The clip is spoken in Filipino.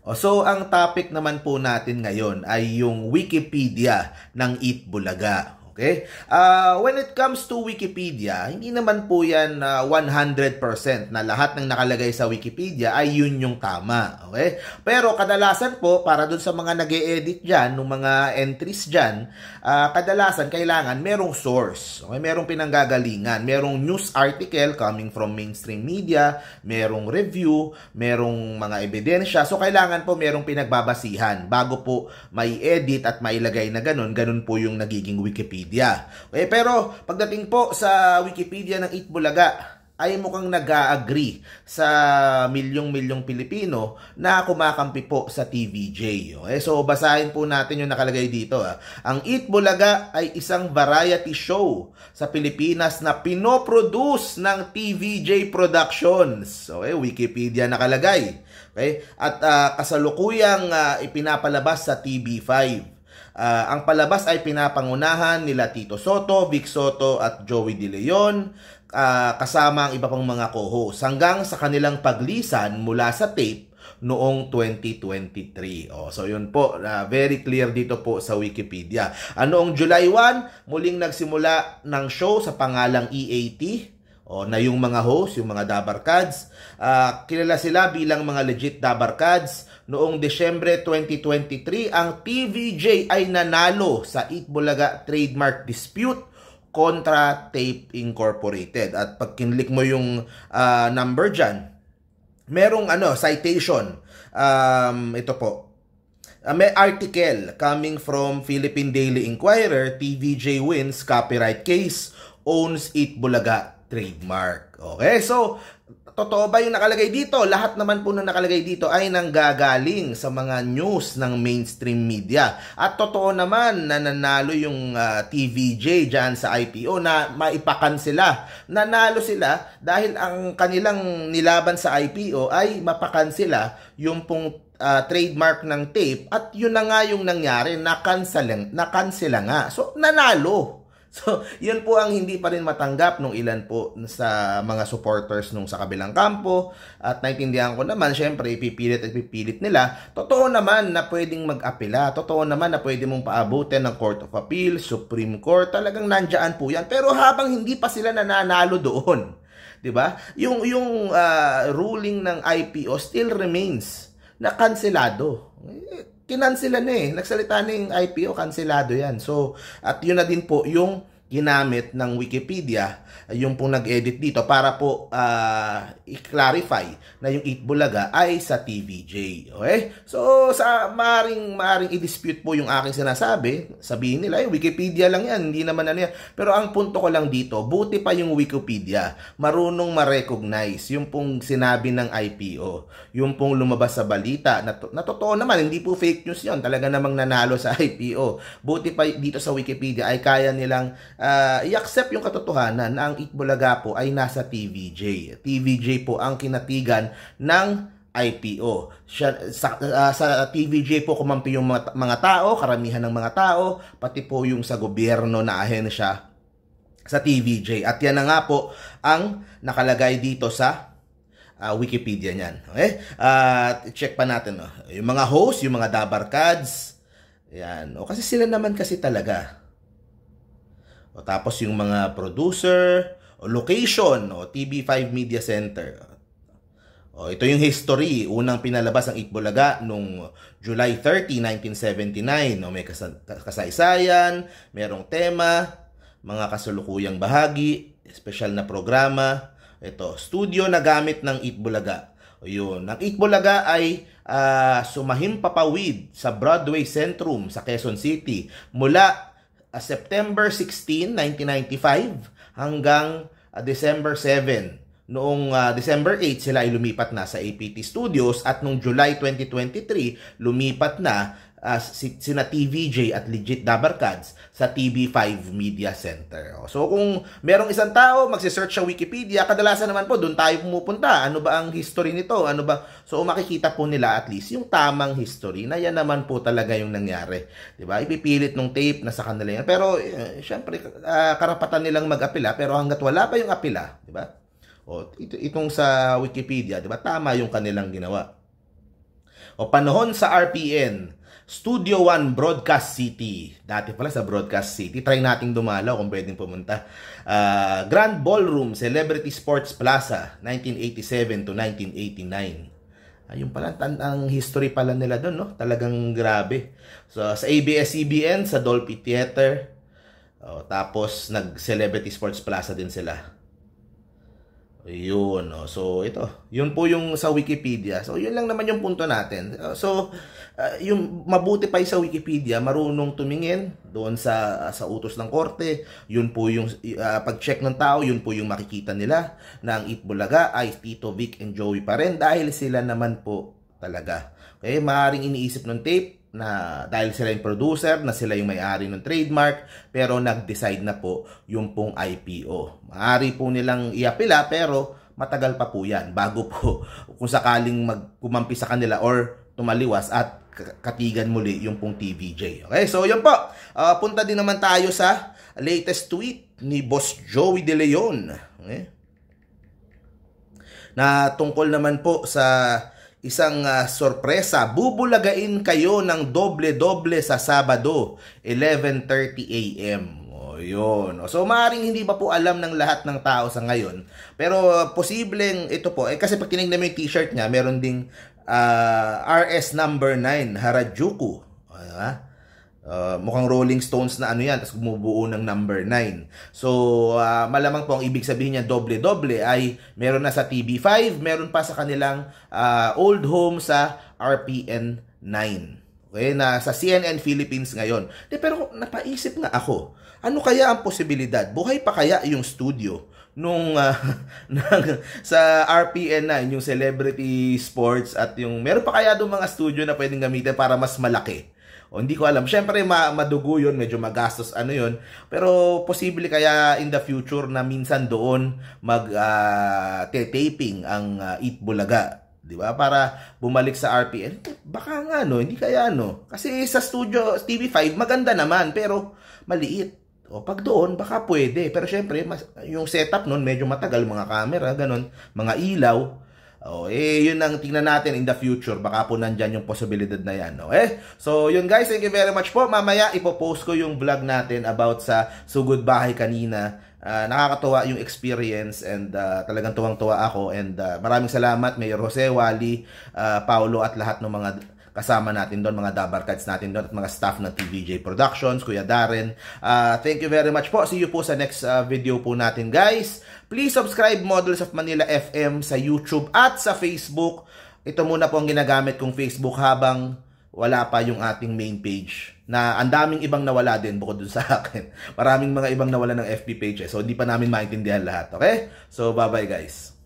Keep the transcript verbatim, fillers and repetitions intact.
O, so, ang topic naman po natin ngayon ay yung Wikipedia ng Eat Bulaga. Okay? Uh, when it comes to Wikipedia, hindi naman po yan uh, one hundred percent na lahat ng nakalagay sa Wikipedia ay yun yung tama. Okay? Pero kadalasan po, para dun sa mga nag-e-edit dyan, ng mga entries dyan, uh, kadalasan kailangan merong source. Okay? Merong pinanggagalingan. Merong news article coming from mainstream media, merong review, merong mga ebidensya. So, kailangan po merong pinagbabasihan bago po may edit at mailagay na ganun. Ganun po yung nagiging Wikipedia. Okay, pero pagdating po sa Wikipedia ng Eat Bulaga, ay mukhang nag-a-agree sa milyong-milyong Pilipino na kumakampi po sa T V J. Okay, so basahin po natin yung nakalagay dito. Ah. Ang Eat Bulaga ay isang variety show sa Pilipinas na pinoproduce ng T V J Productions. Okay, Wikipedia nakalagay. Okay, at uh, kasalukuyang uh, ipinapalabas sa T V five. Uh, ang palabas ay pinapangunahan nila Tito Soto, Vic Soto at Joey De Leon, uh, kasama ang iba pang mga co-host hanggang sa kanilang paglisan mula sa tape noong twenty twenty-three. Oh, so yun po, uh, very clear dito po sa Wikipedia. Uh, noong July first, muling nagsimula ng show sa pangalang E A T. O, na yung mga host, yung mga Dabarkads, uh, kilala sila bilang mga legit Dabarkads. Noong Desyembre twenty twenty-three, ang T V J ay nanalo sa Eat Bulaga trademark dispute kontra Tape Incorporated. At pag kinlik mo yung uh, number dyan, merong ano, citation. Um, ito po. Uh, may article coming from Philippine Daily Inquirer, T V J wins copyright case, owns Eat Bulaga trademark. Okay, so totoo ba yung nakalagay dito? Lahat naman po na nakalagay dito ay nanggagaling sa mga news ng mainstream media. At totoo naman na nanalo yung uh, T V J dyan sa I P O na maipakan sila. Nanalo sila dahil ang kanilang nilaban sa I P O ay mapakan sila yung pong uh, trademark ng tape. At yun na nga yung nangyari, na-cancel, na-cancel nga. So, nanalo. So, yun po ang hindi pa rin matanggap nung ilan po sa mga supporters nung sa kabilang kampo. At naintindihan ko naman, syempre, ipipilit at ipipilit nila. Totoo naman na pwedeng mag-apela. Totoo naman na pwede mong paabutin ng Court of Appeal, Supreme Court. Talagang nandyan po yan. Pero habang hindi pa sila nananalo doon, di ba? Yung, yung uh, ruling ng I P O still remains na kanselado. Kinansela na eh. Nagsalita na yung I P O, kanselado yan. So, at yun na din po yung ginamit ng Wikipedia, yung pong nag-edit dito para po uh, i-clarify na yung Eat Bulaga ay sa T V J. Okay? So, sa maring, maring i-dispute po yung aking sinasabi, sabihin nila, eh, Wikipedia lang yan, hindi naman ano yan. Pero ang punto ko lang dito, buti pa yung Wikipedia, marunong ma-recognize yung pong sinabi ng I P O, yung pong lumabas sa balita, na, na totoo naman, hindi po fake news yon, talaga namang nanalo sa I P O. Buti pa dito sa Wikipedia ay kaya nilang Uh, i-accept yung katotohanan na ang Eat Bulaga po ay nasa T V J. T V J po ang kinatigan ng I P O. Siya, sa, uh, sa T V J po kumampi yung mga, mga tao, karamihan ng mga tao, pati po yung sa gobyerno na ahensya sa T V J. At yan na nga po ang nakalagay dito sa uh, Wikipedia niyan. Okay? Uh, check pa natin. No? Yung mga host, yung mga Dabarkads, yan. O, kasi sila naman kasi talaga. O tapos yung mga producer, o location, o T V five Media Center. O ito yung history. Unang pinalabas ang Eat Bulaga nung July thirtieth, nineteen seventy-nine. O may kasaysayan, merong tema, mga kasalukuyang bahagi, espesyal na programa. Ito, studio na gamit ng Eat Bulaga. O yun, ang Eat Bulaga ay uh, sumahimpapawid sa Broadway Centrum sa Quezon City mula Uh, September sixteenth, nineteen ninety-five hanggang uh, December seventh. Noong uh, December eighth sila ay lumipat na sa A P T Studios at noong July twenty twenty-three lumipat na uh, si, sina T V J at Legit Dabarkads sa T V five Media Center. So kung merong isang tao magse-search sa Wikipedia, kadalasan naman po doon tayo pumupunta. Ano ba ang history nito? Ano ba? So makikita po nila at least yung tamang history na yan naman po talaga yung nangyari. 'Di ba? Ipipilit nung tape na sa kanila yan. Pero uh, syempre uh, karapatan nilang mag-apela, pero hangga't wala pa yung apela, 'di ba? O ito, itong sa Wikipedia, 'di ba? Tama yung kanilang ginawa. O panahon sa R P N, Studio One Broadcast City. Dati pala sa Broadcast City. Try nating dumalaw kung pwedeng pumunta. Uh, Grand Ballroom, Celebrity Sports Plaza, nineteen eighty-seven to nineteen eighty-nine. Ayun pala, ang history pala nila doon, no? Talagang grabe. So, sa A B S C B N, sa Dolphy Theater. Oh, tapos, nag-Celebrity Sports Plaza din sila. Yun, no? So, ito. Yun po yung sa Wikipedia. So, yun lang naman yung punto natin. So, uh, yung mabuti pa sa Wikipedia, marunong tumingin doon sa sa utos ng korte. Yun po yung uh, pag-check ng tao, yun po yung makikita nila na ang Eat Bulaga ay Tito Vic and Joey pa rin dahil sila naman po talaga. Okay, maaaring iniisip ng tape na dahil sila yung producer, na sila yung may-ari ng trademark, pero nag-decide na po yung pong I P O. Maaari po nilang iapila, pero matagal pa po yan bago po kung sakaling magkumampi sa kanila or tumaliwas at katigan muli yung pong T V J. Okay, so yun po. Uh, punta din naman tayo sa latest tweet ni Boss Joey De Leon. Okay? Na tungkol naman po sa isang uh, sorpresa. Bubulagain kayo ng doble-doble sa Sabado, eleven thirty a m O, yun. So, maaaring hindi pa po alam ng lahat ng tao sa ngayon. Pero, uh, posibleng ito po. Eh, kasi pag tinignan mo yung t-shirt niya, meron ding uh, R S number nine, Harajuku. Uh, Uh, mukhang Rolling Stones na ano yan, tapos bumubuo ng number nine. So, uh, malamang po ang ibig sabihin niya doble-doble ay meron na sa T V five, meron pa sa kanilang uh, old home sa R P N nine. Okay, na sa C N N Philippines ngayon. De, pero napaisip nga ako, ano kaya ang posibilidad? Buhay pa kaya yung studio nung uh, sa R P N nine, yung Celebrity Sports at yung meron pa kaya doon mga studio na pwedeng gamitin para mas malaki? O, hindi ko alam. Siyempre, ma madugo yun. Medyo magastos, ano yun. Pero, posible kaya in the future na minsan doon mag-taping uh, ang uh, Eat Bulaga. Di ba? Para bumalik sa R P N. Baka nga, no? Hindi kaya, no? Kasi sa studio, T V five, maganda naman. Pero, maliit. O, pag doon, baka pwede. Pero, siyempre, mas, yung setup nun, medyo matagal. Mga camera, ganun. Mga ilaw. Oh, eh, yun ang tingnan natin in the future. Baka po nandyan yung posibilidad na yan. Okay? So, yun guys, thank you very much po. Mamaya, ipopost ko yung vlog natin about sa Sugod Bahay kanina. Uh, nakakatuwa yung experience and uh, talagang tuwang-tuwa ako. And uh, maraming salamat, Mayor Jose, Wally, uh, Paulo at lahat ng mga kasama natin doon, mga dabarkads natin doon at mga staff ng T V J Productions, Kuya Darren. Uh, thank you very much po. See you po sa next uh, video po natin, guys. Please subscribe Models of Manila F M sa YouTube at sa Facebook. Ito muna po ang ginagamit kong Facebook habang wala pa yung ating main page. Na ang daming ibang nawala din bukod dun sa akin. Maraming mga ibang nawala ng F B pages. So, hindi pa namin maintindihan lahat. Okay? So, bye-bye guys.